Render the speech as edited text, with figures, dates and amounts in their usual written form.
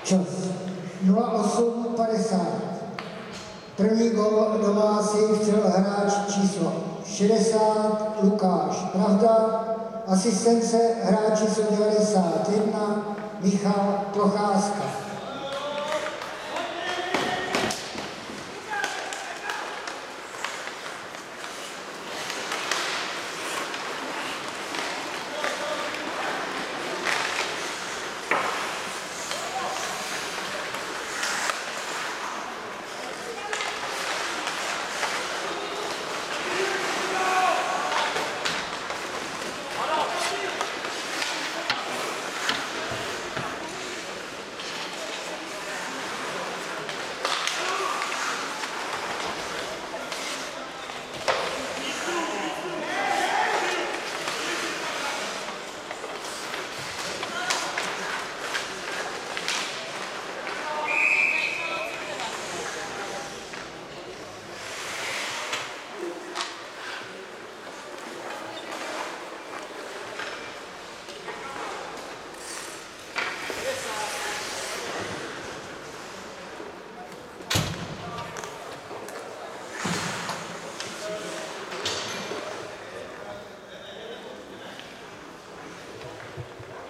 Čas 08:50. První gól domácí vstřelil hráč číslo 60 Lukáš Pravda, asistence hráč číslo 91 Michal Procházka.